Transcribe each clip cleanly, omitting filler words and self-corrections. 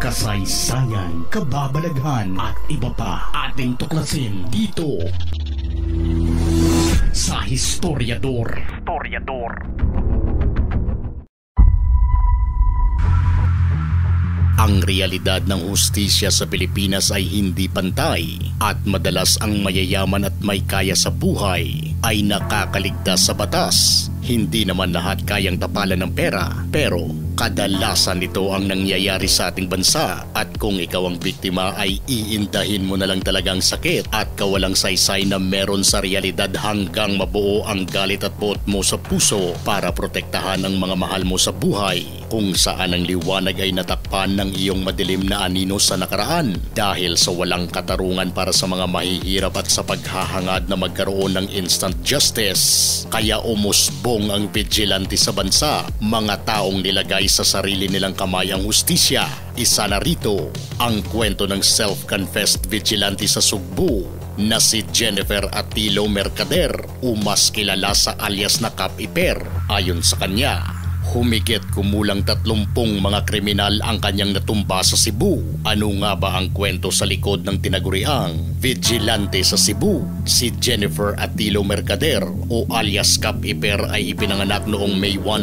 kasaysayan, kababalaghan at iba pa ating tuklasin dito sa Historiador. Ang realidad ng hustisya sa Pilipinas ay hindi pantay at madalas ang mayayaman at may kaya sa buhay ay nakakaligtas sa batas. Hindi naman lahat kayang tapalan ng pera, pero kadalasan ito ang nangyayari sa ating bansa at kung ikaw ang biktima ay iindahin mo na lang talagang sakit at kawalang saysay na meron sa realidad hanggang mabuo ang galit at puot mo sa puso para protektahan ang mga mahal mo sa buhay kung saan ang liwanag ay natakpan ng iyong madilim na anino sa nakaraan dahil sa walang katarungan para sa mga mahihirap at sa paghahangad na magkaroon ng instant justice. Kaya umusbong ang vigilante sa bansa, mga taong nilagay sa sarili nilang kamay ang hustisya. Isa na rito ang kwento ng self-confessed vigilante sa Sugbo na si Jennifer Atilo Mercader o mas kilala sa alias na Kap Iper. Ayon sa kanya, humigit kumulang 30 mga kriminal ang kanyang natumba sa Cebu. Ano nga ba ang kwento sa likod ng tinaguriang vigilante sa Cebu? Si Jennifer Atilo Mercader o alias Kap Iper ay ipinanganak noong May 1,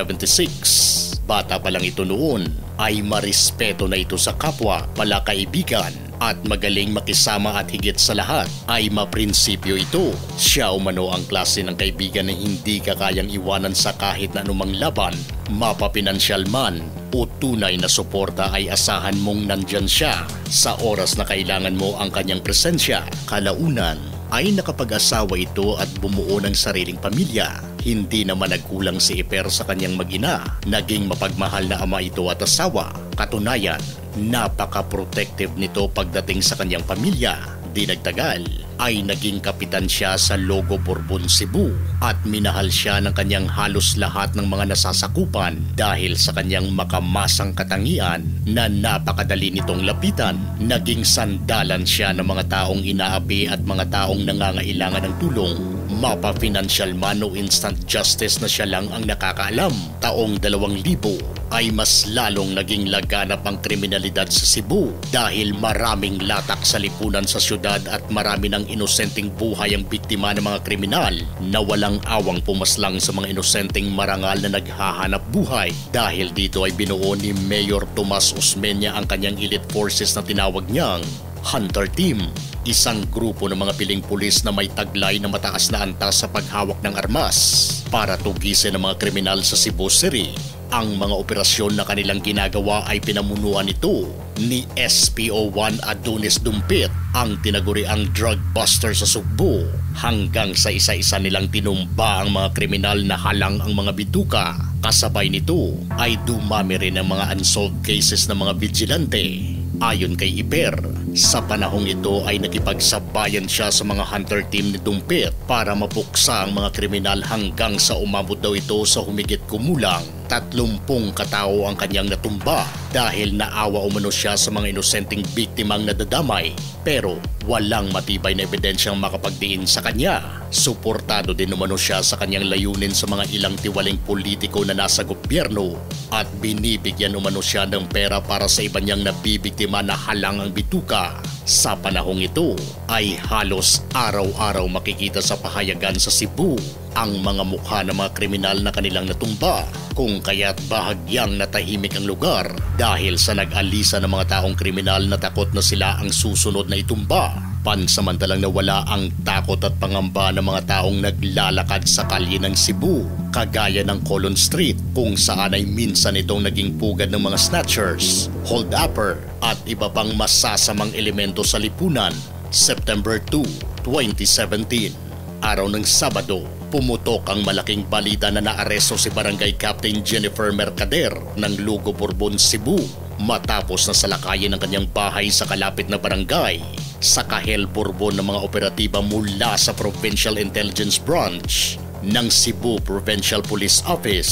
1976. Bata pa lang ito noon ay marespeto na ito sa kapwa, palakaibigan at magaling makisama at higit sa lahat ay maprinsipyo ito. Siya umano ang klase ng kaibigan na hindi ka kayang iwanan sa kahit na anumang laban, mapapinansyal man o tunay na suporta ay asahan mong nandyan siya sa oras na kailangan mo ang kanyang presensya. Kalaunan ay nakapag-asawa ito at bumuo ng sariling pamilya. Hindi naman nagkulang si Iper sa kanyang mag-ina. Naging mapagmahal na ama ito at asawa. Katunayan, napaka-protective nito pagdating sa kanyang pamilya. Di nagtagal ay naging kapitan siya sa Logo Bourbon, Cebu at minahal siya ng kanyang halos lahat ng mga nasasakupan dahil sa kanyang makamasang katangian na napakadali nitong lapitan. Naging sandalan siya ng mga taong inaapi at mga taong nangangailangan ng tulong. Mapa-financial man o instant justice na siya lang ang nakakaalam. Taong 2000 ay mas lalong naging laganap ang kriminalidad sa Cebu dahil maraming latak sa lipunan sa syudad at marami ng inosenteng buhay ang biktima ng mga kriminal na walang awang pumaslang sa mga inosenteng marangal na naghahanap buhay. Dahil dito ay binuo ni Mayor Tomas Osmeña ang kanyang elite forces na tinawag niyang Hunter Team, isang grupo ng mga piling pulis na may taglay na mataas na antas sa paghawak ng armas para tugisin ang mga kriminal sa Cebu City. Ang mga operasyon na kanilang ginagawa ay pinamunuan nito ni SPO1 Adonis Dumpit, ang tinaguriang drug buster sa Sugbo, hanggang sa isa-isa nilang tinumba ang mga kriminal na halang ang mga bituka. Kasabay nito ay dumami rin ang mga unsolved cases ng mga vigilante. Ayon kay Iper, sa panahong ito ay nakipagsabayan siya sa mga hunter team ni Dumpit para mapuksa ang mga kriminal hanggang sa umabot daw ito sa humigit kumulang 30 katao ang kanyang natumba dahil naawa umano siya sa mga inosenteng biktimang nadadamay, pero walang matibay na ebidensyang makapagdiin sa kanya. Suportado din umano siya sa kanyang layunin sa mga ilang tiwaling politiko na nasa gobyerno at binibigyan umano siya ng pera para sa iba niyang nabibiktima na halang ang bituka. Sa panahong ito ay halos araw-araw makikita sa pahayagan sa Cebu ang mga mukha ng mga kriminal na kanilang natumba, kung kaya't bahagyang natahimik ang lugar dahil sa nag-alisa ng mga taong kriminal na takot na sila ang susunod na itumba. Pansamantalang nawala ang takot at pangamba ng mga taong naglalakad sa kalye ng Cebu, kagaya ng Colon Street kung saan ay minsan itong naging pugad ng mga snatchers, hold-upper at iba pang masasamang elemento sa lipunan. September 2, 2017, araw ng Sabado, pumutok ang malaking balita na naaresto si Barangay Captain Jennifer Mercader ng Logo Bourbon, Cebu matapos na salakayin ang kanyang bahay sa kalapit na barangay. Sa Kahel Bourbon ng mga operatiba mula sa Provincial Intelligence Branch ng Cebu Provincial Police Office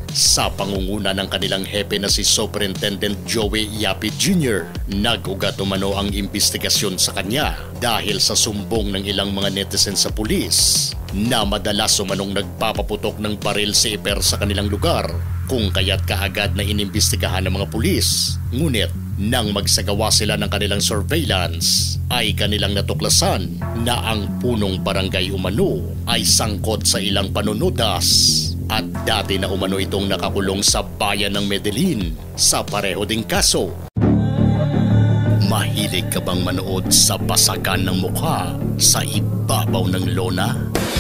Sa pangunguna ng kanilang hepe na si Superintendent Joey Yapi Jr., nag-ugat umano ang investigasyon sa kanya dahil sa sumbong ng ilang mga netizen sa pulis na madalas umanong nagpapaputok ng baril si Iper sa kanilang lugar, kung kaya't kaagad na inimbestigahan ng mga pulis. Ngunit nang magsagawa sila ng kanilang surveillance ay kanilang natuklasan na ang punong barangay umano ay sangkot sa ilang panunudas at dati na umano itong nakakulong sa bayan ng Medellin sa pareho ding kaso. Mahilig ka bang manood sa basagan ng mukha sa ibabaw ng lona?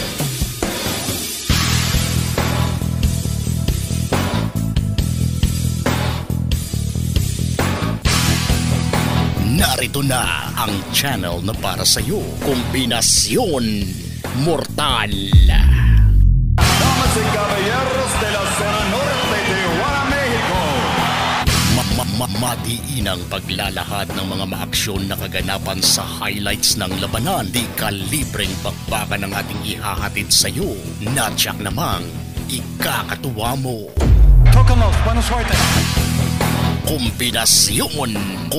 Narito na ang channel na para sa iyo, Kombinasyon Mortal. Damas y caballeros de la zona norte de Tijuana, Mexico. Madiinang paglalahad ng mga maaksyon na kaganapan sa highlights ng labanan. Di kalibreng bakbakan ng ating ihahatid sa iyo. Natsak namang ikakatuwa mo. Tócanos, buena suerte. Kombinasyon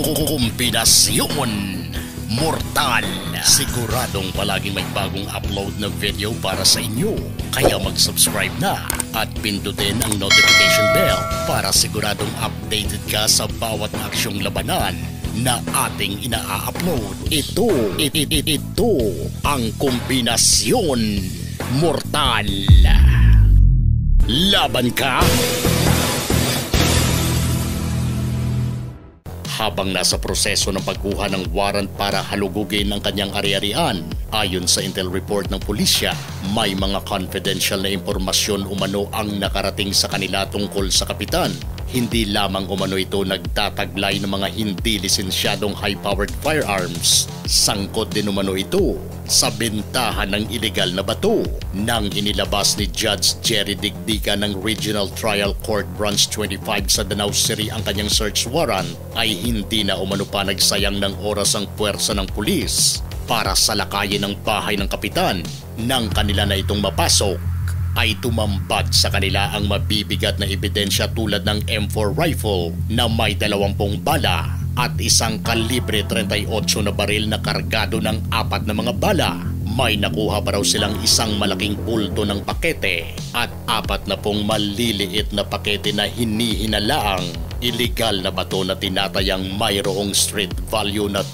Mortal. Siguradong palaging may bagong upload na video para sa inyo. Kaya mag-subscribe na at pindutin ang notification bell para siguradong updated ka sa bawat aksyong labanan na ating ina-upload. Ito ang Kombinasyon Mortal. Laban ka? Habang nasa proseso ng pagkuha ng warrant para halugugin ang kanyang ari-arian, ayon sa intel report ng pulisya, may mga confidential na impormasyon umano ang nakarating sa kanila tungkol sa kapitan. Hindi lamang umano ito nagtataglay ng mga hindi lisensyadong high-powered firearms. Sangkot din umano ito sa bentahan ng ilegal na bato. Nang inilabas ni Judge Jerry Digdiga ng Regional Trial Court Branch 25 sa Danau City ang kanyang search warrant, ay hindi na umano pa nagsayang ng oras ang puwersa ng pulis para salakayin ang bahay ng kapitan. Nang kanila na itong mapasok, ay tumambad sa kanila ang mabibigat na ebidensya tulad ng M4 rifle na may 20 bala at isang kalibre 38 na baril na kargado ng 4 na mga bala. May nakuha pa raw silang isang malaking bulto ng pakete at 40 maliliit na pakete na hinihinalaang illegal na bato na tinatayang mayroong street value na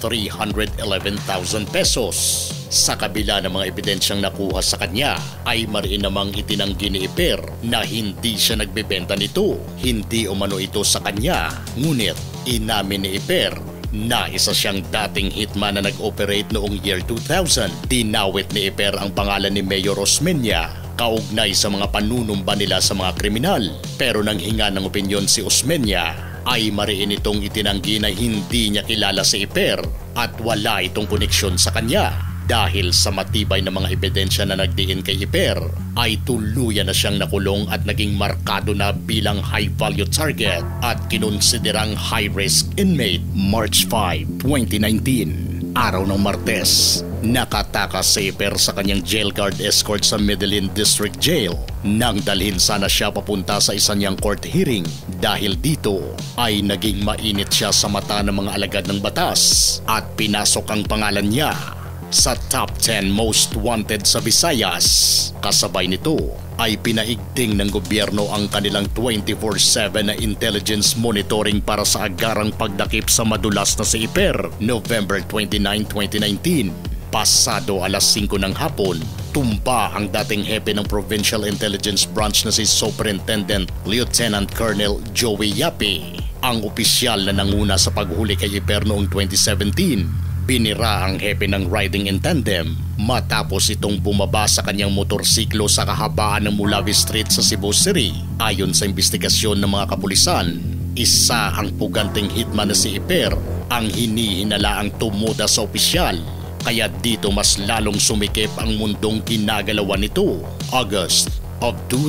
311,000 pesos. Sa kabila ng mga ebidensyang nakuha sa kanya, ay mariin namang itinanggi ni Iper na hindi siya nagbebenta nito. Hindi umano ito sa kanya, ngunit inamin ni Iper na isa siyang dating hitman na nag-operate noong year 2000. Dinawit ni Iper ang pangalan ni Mayor Osmeña kaugnay sa mga panunumba nila sa mga kriminal. Pero nang hinga ng opinyon si Osmeña, ay mariin itong itinanggi na hindi niya kilala si Iper at wala itong koneksyon sa kanya. Dahil sa matibay na mga ebidensya na nagdiin kay Iper, ay tuluyan na siyang nakulong at naging markado na bilang high-value target at kinonsiderang high-risk inmate. March 5, 2019, araw ng Martes, nakatakas si Iper sa kanyang jail guard escort sa Medellin District Jail nang dalhin sana siya papunta sa isa niyang court hearing. Dahil dito ay naging mainit siya sa mata ng mga alagad ng batas at pinasok ang pangalan niya sa top 10 most wanted sa Visayas. Kasabay nito ay pinaigting ng gobyerno ang kanilang 24/7 na intelligence monitoring para sa agarang pagdakip sa madulas na si Iper. November 29, 2019, pasado alas 5 ng hapon, tumba ang dating hepe ng Provincial Intelligence Branch na si Superintendent Lieutenant Colonel Joey Yapi, ang opisyal na nanguna sa paghuli kay Iper noong 2017. Binira ang hepe ng riding in tandem matapos itong bumaba sa kanyang motorsiklo sa kahabaan ng Mulavi Street sa Cebu City. Ayon sa investigasyon ng mga kapulisan, isa ang puganting hitman na si Iper ang hinihinalaang tumuda sa opisyal, kaya dito mas lalong sumikip ang mundong ginagalawan nito. August of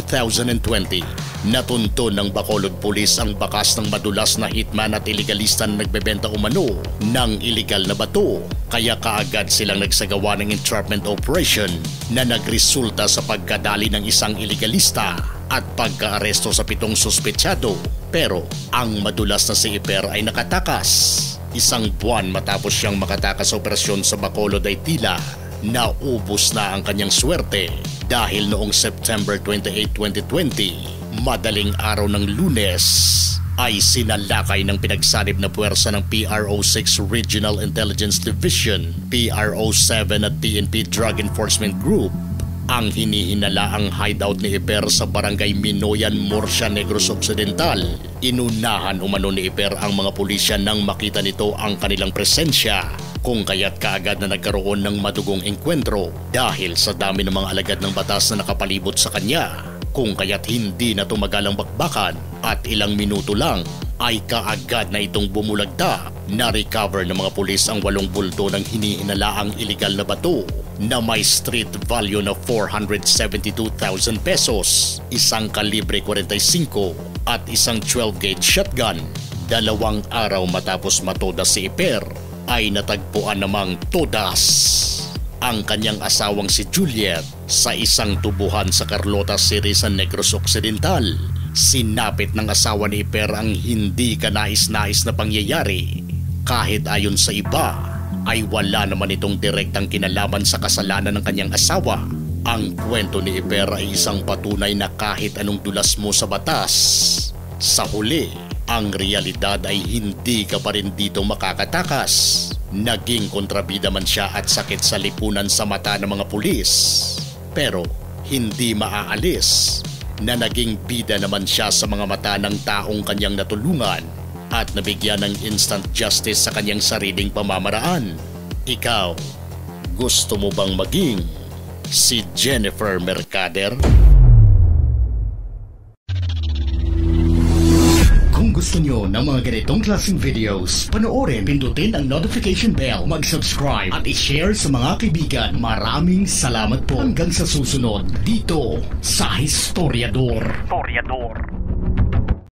2020, natunto ng Bacolod Police ang bakas ng madulas na hitman at iligalista na nagbebenta umano ng illegal na bato. Kaya kaagad silang nagsagawa ng entrapment operation na nagresulta sa pagkadali ng isang iligalista at pagka-aresto sa 7 suspetsado. Pero ang madulas na si Iper ay nakatakas. 1 buwan matapos siyang makatakas sa operasyon sa Bacolod ay tila naubos na ang kanyang swerte dahil noong September 28, 2020, madaling araw ng Lunes, ay sinalakay ng pinagsanib na puwersa ng PRO6 Regional Intelligence Division, PRO7 at PNP Drug Enforcement Group ang hinihinalaang hideout ni Iper sa Barangay Minoyan, Murcia, Negros Occidental. Inunahan umano ni Iper ang mga pulisya nang makita nito ang kanilang presensya, kung kaya't kaagad na nagkaroon ng madugong engkwentro dahil sa dami ng mga alagad ng batas na nakapalibot sa kanya. Kung kaya't hindi na tumagal ang bakbakan at ilang minuto lang ay kaagad na itong bumulagta. Na-recover ng mga pulis ang 8 bulto ng hinihinalaang iligal na bato na may street value na 472,000 pesos, 1 kalibre 45 at 1 12-gauge shotgun. 2 araw matapos matodas si Iper ay natagpuan namang todas ang kanyang asawang si Juliet sa isang tubuhan sa Carlota City sa Negros Occidental. Sinapit ng asawa ni Iper ang hindi kanais-nais na pangyayari. Kahit ayon sa iba, ay wala naman itong direktang kinalaman sa kasalanan ng kanyang asawa. Ang kwento ni Iper ay isang patunay na kahit anong dulas mo sa batas, sa huli, ang realidad ay hindi ka pa rin dito makakatakas. Naging kontrabida man siya at sakit sa lipunan sa mata ng mga pulis. Pero hindi maaalis na naging bida naman siya sa mga mata ng taong kanyang natulungan at nabigyan ng instant justice sa kanyang sariling pamamaraan. Ikaw, gusto mo bang maging si Jennifer Mercader? Kung gusto nyo ng mga ganitong klaseng videos, panoorin, pindutin ang notification bell, mag-subscribe at i-share sa mga kaibigan. Maraming salamat po. Hanggang sa susunod dito sa Historiador.